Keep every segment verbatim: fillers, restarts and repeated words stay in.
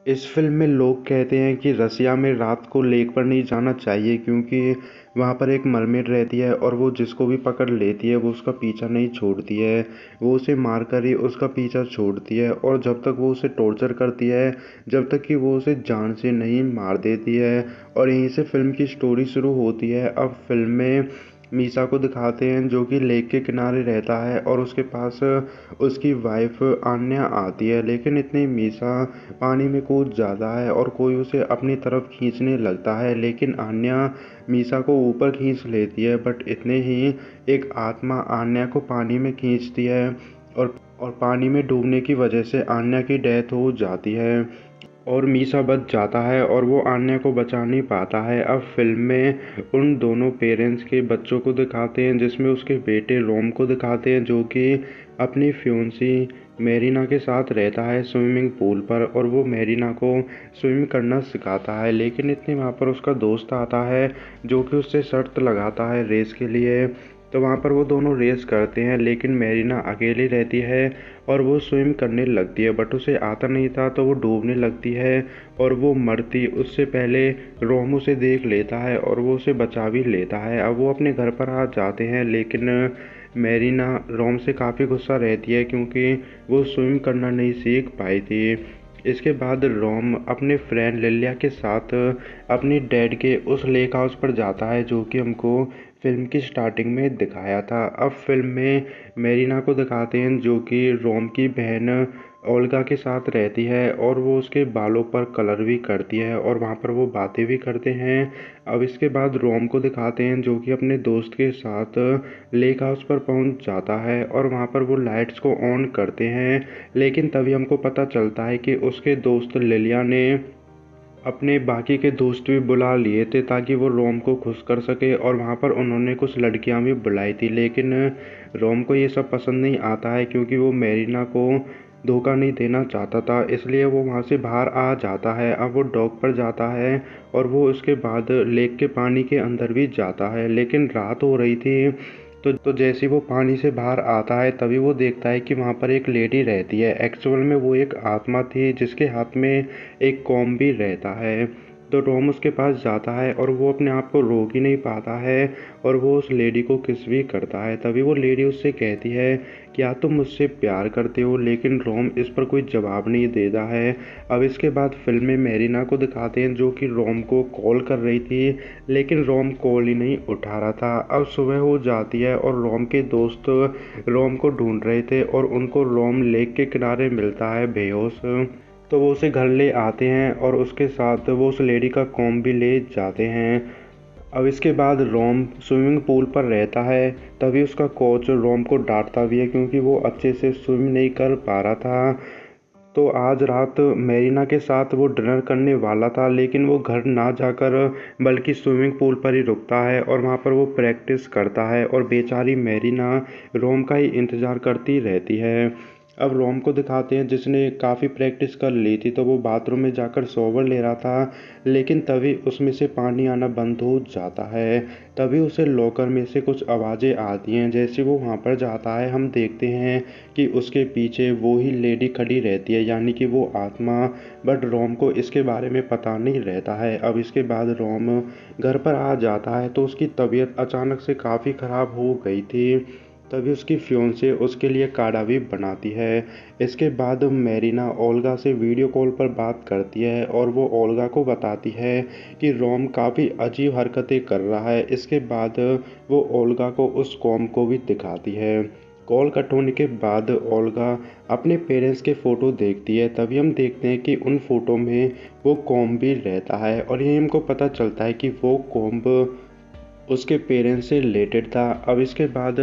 इस फ़िल्म में लोग कहते हैं कि रसिया में रात को लेक पर नहीं जाना चाहिए क्योंकि वहाँ पर एक मरमेड रहती है और वो जिसको भी पकड़ लेती है वो उसका पीछा नहीं छोड़ती है। वो उसे मार कर ही उसका पीछा छोड़ती है और जब तक वो उसे टॉर्चर करती है, जब तक कि वो उसे जान से नहीं मार देती है। और यहीं से फ़िल्म की स्टोरी शुरू होती है। अब फ़िल्म में मीसा को दिखाते हैं जो कि लेक के किनारे रहता है और उसके पास उसकी वाइफ आन्या आती है, लेकिन इतने मीसा पानी में कूद जाता है और कोई उसे अपनी तरफ खींचने लगता है, लेकिन आन्या मीसा को ऊपर खींच लेती है। बट इतने ही एक आत्मा आन्या को पानी में खींचती है और और पानी में डूबने की वजह से आन्या की डेथ हो जाती है और मीसा बच जाता है और वो आन्या को बचा नहीं पाता है। अब फिल्म में उन दोनों पेरेंट्स के बच्चों को दिखाते हैं, जिसमें उसके बेटे रोम को दिखाते हैं जो कि अपनी फ्योंसी मेरीना के साथ रहता है स्विमिंग पूल पर, और वो मेरीना को स्विम करना सिखाता है। लेकिन इतने वहाँ पर उसका दोस्त आता है जो कि उससे शर्त लगाता है रेस के लिए। तो वहाँ पर वो दोनों रेस करते हैं, लेकिन मेरीना अकेली रहती है और वो स्विम करने लगती है, बट उसे आता नहीं था तो वो डूबने लगती है और वो मरती उससे पहले रोम उसे देख लेता है और वो उसे बचा भी लेता है। अब वो अपने घर पर आ जाते हैं, लेकिन मेरीना रोम से काफ़ी गुस्सा रहती है क्योंकि वो स्विम करना नहीं सीख पाई थी। इसके बाद रोम अपने फ्रेंड लिलिया के साथ अपनी डैड के उस लेक हाउस पर जाता है जो कि हमको फिल्म की स्टार्टिंग में दिखाया था। अब फिल्म में मेरीना को दिखाते हैं जो कि रोम की बहन ओल्गा के साथ रहती है और वो उसके बालों पर कलर भी करती है और वहाँ पर वो बातें भी करते हैं। अब इसके बाद रोम को दिखाते हैं जो कि अपने दोस्त के साथ लेक हाउस पर पहुँच जाता है और वहाँ पर वो लाइट्स को ऑन करते हैं, लेकिन तभी हमको पता चलता है कि उसके दोस्त लिलिया ने अपने बाकी के दोस्त भी बुला लिए थे ताकि वो रोम को खुश कर सके, और वहाँ पर उन्होंने कुछ लड़कियाँ भी बुलाई थी। लेकिन रोम को ये सब पसंद नहीं आता है क्योंकि वो मेरीना को धोखा नहीं देना चाहता था, इसलिए वो वहाँ से बाहर आ जाता है। अब वो डॉक पर जाता है और वो उसके बाद लेक के पानी के अंदर भी जाता है, लेकिन रात हो रही थी। तो तो जैसे ही वो पानी से बाहर आता है तभी वो देखता है कि वहाँ पर एक लेडी रहती है। एक्चुअल में वो एक आत्मा थी जिसके हाथ में एक कॉम्ब भी रहता है। तो टॉम उसके पास जाता है और वो अपने आप को रोक ही नहीं पाता है और वो उस लेडी को किस भी करता है। तभी वो लेडी उससे कहती है क्या तुम मुझसे प्यार करते हो, लेकिन रोम इस पर कोई जवाब नहीं देता है। अब इसके बाद फिल्म में मेरीना को दिखाते हैं जो कि रोम को कॉल कर रही थी, लेकिन रोम कॉल ही नहीं उठा रहा था। अब सुबह हो जाती है और रोम के दोस्त रोम को ढूंढ रहे थे और उनको रोम लेक के किनारे मिलता है बेहोश। तो वो उसे घर ले आते हैं और उसके साथ वो उस लेडी का कॉम्ब भी ले जाते हैं। अब इसके बाद रोम स्विमिंग पूल पर रहता है, तभी उसका कोच रोम को डांटता भी है क्योंकि वो अच्छे से स्विम नहीं कर पा रहा था। तो आज रात मेरीना के साथ वो डिनर करने वाला था, लेकिन वो घर ना जाकर बल्कि स्विमिंग पूल पर ही रुकता है और वहाँ पर वो प्रैक्टिस करता है और बेचारी मेरीना रोम का ही इंतज़ार करती रहती है। अब रोम को दिखाते हैं जिसने काफ़ी प्रैक्टिस कर ली थी, तो वो बाथरूम में जाकर शॉवर ले रहा था, लेकिन तभी उसमें से पानी आना बंद हो जाता है। तभी उसे लॉकर में से कुछ आवाज़ें आती हैं। जैसे वो वहाँ पर जाता है हम देखते हैं कि उसके पीछे वो ही लेडी खड़ी रहती है, यानी कि वो आत्मा। बट रोम को इसके बारे में पता नहीं रहता है। अब इसके बाद रोम घर पर आ जाता है तो उसकी तबीयत अचानक से काफ़ी ख़राब हो गई थी। तभी उसकी फियोंसे उसके लिए काढ़ा भी बनाती है। इसके बाद मेरीना ओल्गा से वीडियो कॉल पर बात करती है और वो ओल्गा को बताती है कि रोम काफ़ी अजीब हरकतें कर रहा है। इसके बाद वो ओल्गा को उस कॉम को भी दिखाती है। कॉल कट होने के बाद ओल्गा अपने पेरेंट्स के फ़ोटो देखती है, तभी हम देखते हैं कि उन फ़ोटो में वो कॉम्ब भी रहता है और यही हमको पता चलता है कि वो कॉम्ब उसके पेरेंट्स से रिलेटेड था। अब इसके बाद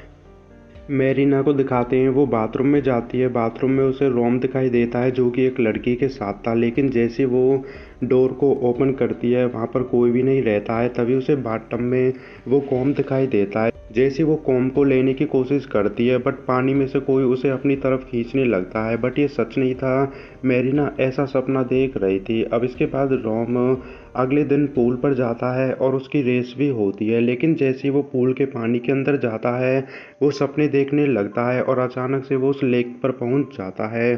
मेरीना को दिखाते हैं वो बाथरूम में जाती है। बाथरूम में उसे रोम दिखाई देता है जो कि एक लड़की के साथ था, लेकिन जैसे वो डोर को ओपन करती है वहाँ पर कोई भी नहीं रहता है। तभी उसे बाथटब में वो कॉम दिखाई देता है। जैसे वो कॉम को लेने की कोशिश करती है, बट पानी में से कोई उसे अपनी तरफ खींचने लगता है, बट ये सच नहीं था। मेरीना ऐसा सपना देख रही थी। अब इसके बाद रोम अगले दिन पूल पर जाता है और उसकी रेस भी होती है, लेकिन जैसे ही वो पूल के पानी के अंदर जाता है वो सपने देखने लगता है और अचानक से वो उस लेक पर पहुंच जाता है।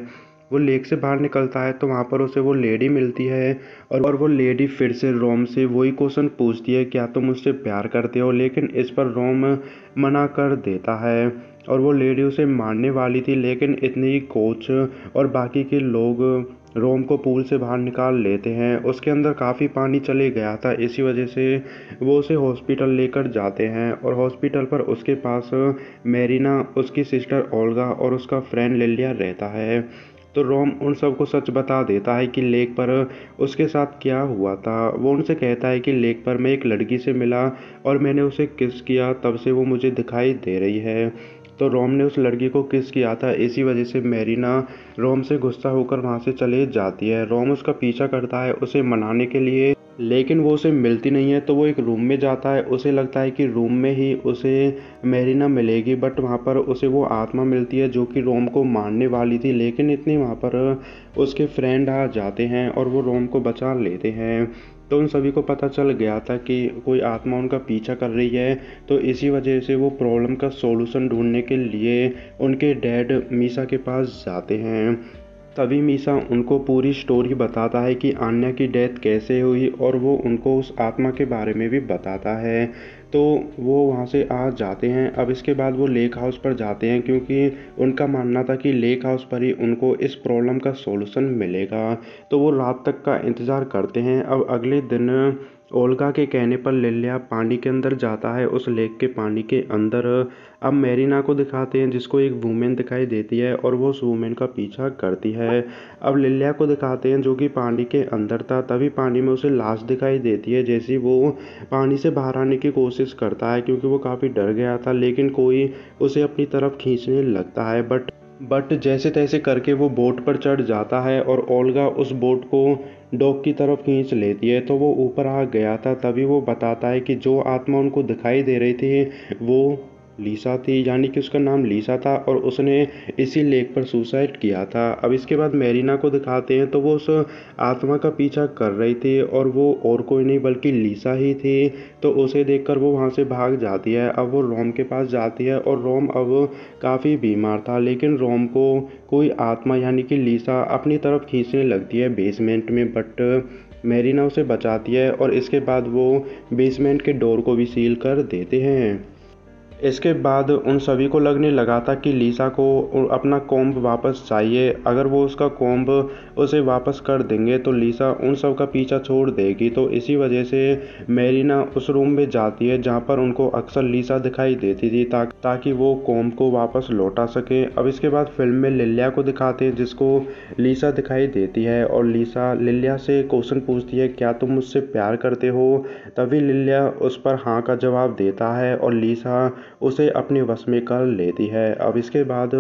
वो लेक से बाहर निकलता है तो वहाँ पर उसे वो लेडी मिलती है और और वो लेडी फिर से रोम से वही क्वेश्चन पूछती है, क्या तुम मुझसे प्यार करते हो? लेकिन इस पर रोम मना कर देता है और वो लेडी उसे मारने वाली थी, लेकिन इतने ही कोच और बाकी के लोग रोम को पूल से बाहर निकाल लेते हैं। उसके अंदर काफ़ी पानी चले गया था, इसी वजह से वो उसे हॉस्पिटल लेकर जाते हैं और हॉस्पिटल पर उसके पास मेरिना, उसकी सिस्टर ओल्गा और उसका फ्रेंड लिलिया रहता है। तो रोम उन सबको सच बता देता है कि लेक पर उसके साथ क्या हुआ था। वो उनसे कहता है कि लेक पर मैं एक लड़की से मिला और मैंने उसे किस किया, तब से वो मुझे दिखाई दे रही है। तो रोम ने उस लड़की को किस किया था, इसी वजह से मेरिना रोम से गुस्सा होकर वहाँ से चले जाती है। रोम उसका पीछा करता है उसे मनाने के लिए, लेकिन वो उसे मिलती नहीं है। तो वो एक रूम में जाता है, उसे लगता है कि रूम में ही उसे मेरिना मिलेगी, बट वहाँ पर उसे वो आत्मा मिलती है जो कि रोम को मारने वाली थी। लेकिन इतनी वहाँ पर उसके फ्रेंड आ जाते हैं और वो रोम को बचा लेते हैं। तो उन सभी को पता चल गया था कि कोई आत्मा उनका पीछा कर रही है, तो इसी वजह से वो प्रॉब्लम का सॉल्यूशन ढूंढने के लिए उनके डैड मीसा के पास जाते हैं। तभी मीसा उनको पूरी स्टोरी बताता है कि आन्या की डेथ कैसे हुई और वो उनको उस आत्मा के बारे में भी बताता है। तो वो वहाँ से आ जाते हैं। अब इसके बाद वो लेक हाउस पर जाते हैं क्योंकि उनका मानना था कि लेक हाउस पर ही उनको इस प्रॉब्लम का सॉल्यूशन मिलेगा। तो वो रात तक का इंतज़ार करते हैं। अब अगले दिन ओल्गा के कहने पर लिलिया पानी के अंदर जाता है, उस लेक के पानी के अंदर। अब मेरिना को दिखाते हैं जिसको एक वूमेन दिखाई देती है और वो उस वूमेन का पीछा करती है। अब लिलिया को दिखाते हैं जो कि पानी के अंदर था, तभी पानी में उसे लाश दिखाई देती है। जैसे वो पानी से बाहर आने की कोशिश करता है क्योंकि वो काफ़ी डर गया था, लेकिन कोई उसे अपनी तरफ खींचने लगता है। बट बट जैसे तैसे करके वो बोट पर चढ़ जाता है और ओल्गा उस बोट को डॉक की तरफ खींच लेती है। तो वो ऊपर आ गया था। तभी वो बताता है कि जो आत्मा उनको दिखाई दे रही थी वो लीसा थी, यानी कि उसका नाम लीसा था और उसने इसी लेक पर सुसाइड किया था। अब इसके बाद मेरिना को दिखाते हैं तो वो उस आत्मा का पीछा कर रही थी और वो और कोई नहीं बल्कि लीसा ही थी। तो उसे देखकर वो वहाँ से भाग जाती है। अब वो रोम के पास जाती है और रोम अब काफ़ी बीमार था, लेकिन रोम को कोई आत्मा यानी कि लीसा अपनी तरफ खींचने लगती है बेसमेंट में। बट मेरिना उसे बचाती है और इसके बाद वो बेसमेंट के डोर को भी सील कर देते हैं। इसके बाद उन सभी को लगने लगा था कि लीसा को अपना कॉम्ब वापस चाहिए। अगर वो उसका कॉम्ब उसे वापस कर देंगे तो लीसा उन सब का पीछा छोड़ देगी। तो इसी वजह से मेरिना उस रूम में जाती है जहाँ पर उनको अक्सर लीसा दिखाई देती थी ता, ताकि वो कॉम्ब को वापस लौटा सके। अब इसके बाद फिल्म में लिलिया को दिखाते हैं जिसको लीसा दिखाई देती है और लीसा लिलिया से क्वेश्चन पूछती है, क्या तुम मुझसे प्यार करते हो? तभी लिलिया उस पर हाँ का जवाब देता है और लीसा उसे अपने वश में कर लेती है। अब इसके बाद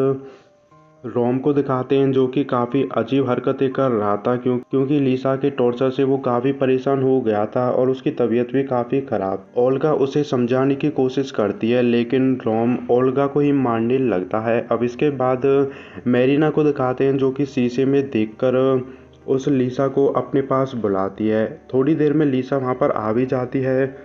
रोम को दिखाते हैं जो कि काफ़ी अजीब हरकतें कर रहा था क्यों क्योंकि लीसा के टॉर्चर से वो काफ़ी परेशान हो गया था और उसकी तबीयत भी काफ़ी ख़राब। ओल्गा उसे समझाने की कोशिश करती है, लेकिन रोम ओल्गा को ही मारने लगता है। अब इसके बाद मेरिना को दिखाते हैं जो कि शीशे में देखकर उस लीसा को अपने पास बुलाती है। थोड़ी देर में लीसा वहाँ पर आ भी जाती है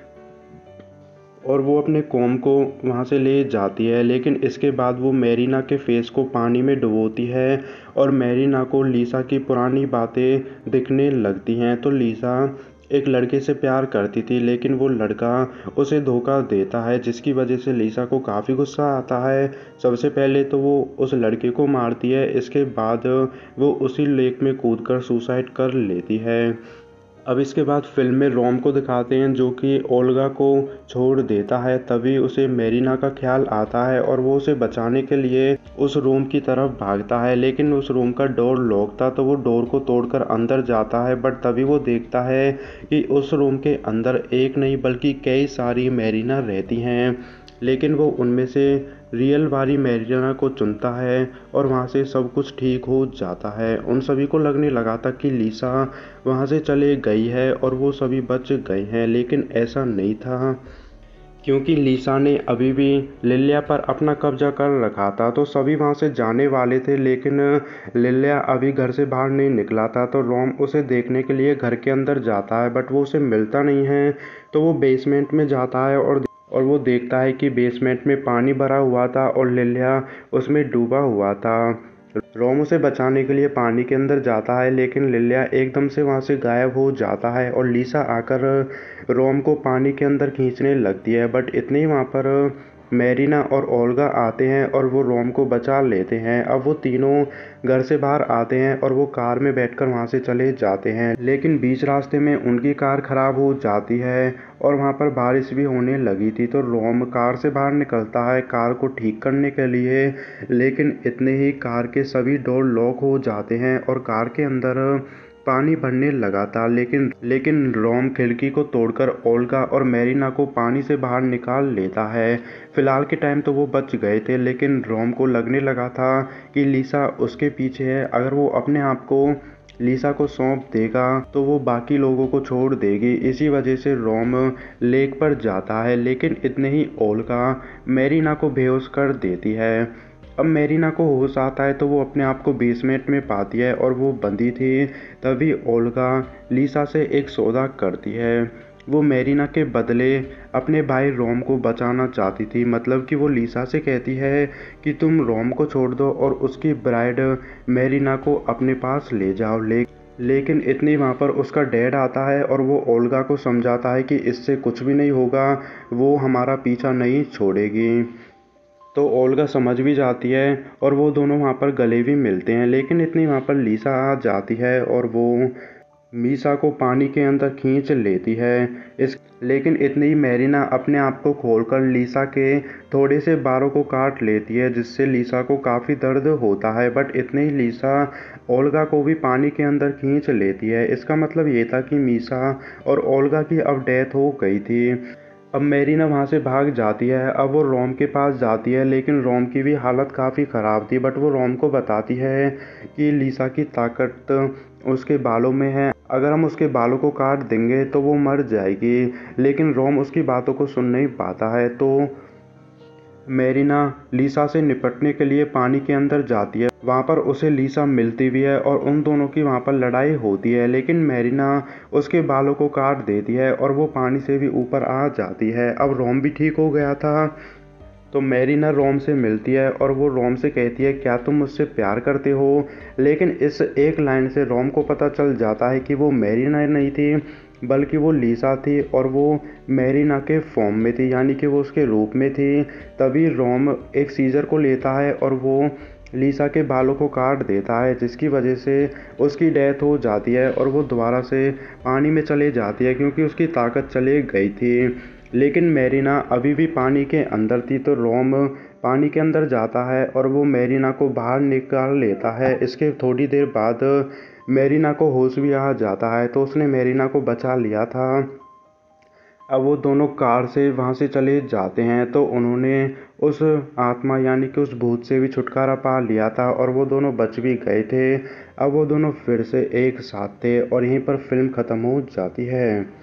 और वो अपने कॉम को वहाँ से ले जाती है, लेकिन इसके बाद वो मेरिना के फेस को पानी में डुबोती है और मेरिना को लीसा की पुरानी बातें दिखने लगती हैं। तो लीसा एक लड़के से प्यार करती थी, लेकिन वो लड़का उसे धोखा देता है, जिसकी वजह से लीसा को काफ़ी गुस्सा आता है। सबसे पहले तो वो उस लड़के को मारती है, इसके बाद वो उसी लेक में कूदकर सुसाइड कर लेती है। अब इसके बाद फिल्म में रोम को दिखाते हैं जो कि ओल्गा को छोड़ देता है। तभी उसे मेरिना का ख्याल आता है और वो उसे बचाने के लिए उस रूम की तरफ भागता है, लेकिन उस रूम का डोर लॉक था। तो वो डोर को तोड़कर अंदर जाता है, बट तभी वो देखता है कि उस रूम के अंदर एक नहीं बल्कि कई सारी मेरिना रहती हैं, लेकिन वो उनमें से रियल वाली मेरिना को चुनता है और वहाँ से सब कुछ ठीक हो जाता है। उन सभी को लगने लगा था कि लीसा वहाँ से चले गई है और वो सभी बच गए हैं, लेकिन ऐसा नहीं था क्योंकि लीसा ने अभी भी लिलिया पर अपना कब्जा कर रखा था। तो सभी वहाँ से जाने वाले थे, लेकिन लिलिया अभी घर से बाहर नहीं निकला था। तो रोम उसे देखने के लिए घर के अंदर जाता है, बट वो उसे मिलता नहीं है। तो वो बेसमेंट में जाता है और और वो देखता है कि बेसमेंट में पानी भरा हुआ था और लिलिया उसमें डूबा हुआ था। रोम उसे बचाने के लिए पानी के अंदर जाता है, लेकिन लिलिया एकदम से वहाँ से गायब हो जाता है और लिसा आकर रोम को पानी के अंदर खींचने लगती है। बट इतने ही वहाँ पर मैरिना और ओल्गा आते हैं और वो रोम को बचा लेते हैं। अब वो तीनों घर से बाहर आते हैं और वो कार में बैठकर वहाँ से चले जाते हैं, लेकिन बीच रास्ते में उनकी कार खराब हो जाती है और वहाँ पर बारिश भी होने लगी थी। तो रोम कार से बाहर निकलता है कार को ठीक करने के लिए, लेकिन इतने ही कार के सभी डोर लॉक हो जाते हैं और कार के अंदर पानी भरने लगा था। लेकिन लेकिन रोम खिड़की को तोड़कर ओल्गा और मैरिना को पानी से बाहर निकाल लेता है। फिलहाल के टाइम तो वो बच गए थे, लेकिन रोम को लगने लगा था कि लिसा उसके पीछे है। अगर वो अपने आप को लिसा को सौंप देगा तो वो बाकी लोगों को छोड़ देगी। इसी वजह से रोम लेक पर जाता है, लेकिन इतने ही ओल्गा मैरिना को बेहोश कर देती है। अब मैरिना को होश आता है तो वो अपने आप को बेसमेंट में पाती है और वो बंदी थी। तभी ओल्गा लिसा से एक सौदा करती है। वो मैरिना के बदले अपने भाई रोम को बचाना चाहती थी। मतलब कि वो लिसा से कहती है कि तुम रोम को छोड़ दो और उसकी ब्राइड मैरिना को अपने पास ले जाओ। ले लेकिन इतनी वहाँ पर उसका डैड आता है और वो ओल्गा को समझाता है कि इससे कुछ भी नहीं होगा, वो हमारा पीछा नहीं छोड़ेगी। तो ओल्गा समझ भी जाती है और वो दोनों वहाँ पर गले भी मिलते हैं। लेकिन इतनी वहाँ पर लिसा आ जाती है और वो मीसा को पानी के अंदर खींच लेती है। इस लेकिन इतनी ही मैरिना अपने आप को खोलकर लिसा के थोड़े से बालों को काट लेती है, जिससे लिसा को काफ़ी दर्द होता है। बट इतने ही लिसा ओल्गा को भी पानी के अंदर खींच लेती है। इसका मतलब ये था कि मीसा और ओल्गा की अब डेथ हो गई थी। अब मैरिना वहाँ से भाग जाती है। अब वो रोम के पास जाती है, लेकिन रोम की भी हालत काफ़ी ख़राब थी। बट वो रोम को बताती है कि लिसा की ताकत उसके बालों में है, अगर हम उसके बालों को काट देंगे तो वो मर जाएगी। लेकिन रोम उसकी बातों को सुन नहीं पाता है। तो मैरिना लिसा से निपटने के लिए पानी के अंदर जाती है। वहाँ पर उसे लिसा मिलती भी है और उन दोनों की वहाँ पर लड़ाई होती है, लेकिन मैरिना उसके बालों को काट देती है और वो पानी से भी ऊपर आ जाती है। अब रोम भी ठीक हो गया था। तो मैरिना रोम से मिलती है और वो रोम से कहती है, क्या तुम मुझसे प्यार करते हो? लेकिन इस एक लाइन से रोम को पता चल जाता है कि वो मैरिना नहीं थी, बल्कि वो लिसा थी और वो मैरिना के फॉर्म में थी, यानी कि वो उसके रूप में थी। तभी रोम एक सीजर को लेता है और वो लिसा के बालों को काट देता है, जिसकी वजह से उसकी डेथ हो जाती है और वो दोबारा से पानी में चले जाती है, क्योंकि उसकी ताकत चले गई थी। लेकिन मैरिना अभी भी पानी के अंदर थी। तो रोम पानी के अंदर जाता है और वो मैरिना को बाहर निकाल लेता है। इसके थोड़ी देर बाद मैरिना को होश भी आ जाता है, तो उसने मैरिना को बचा लिया था। अब वो दोनों कार से वहाँ से चले जाते हैं। तो उन्होंने उस आत्मा यानी कि उस भूत से भी छुटकारा पा लिया था और वो दोनों बच भी गए थे। अब वो दोनों फिर से एक साथ थे और यहीं पर फिल्म ख़त्म हो जाती है।